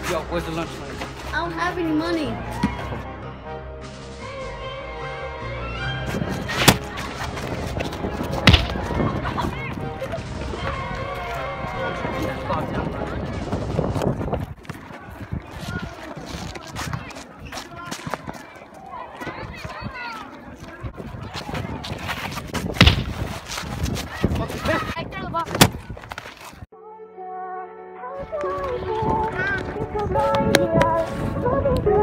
Yo, where's the lunch money? I don't have any money. It's a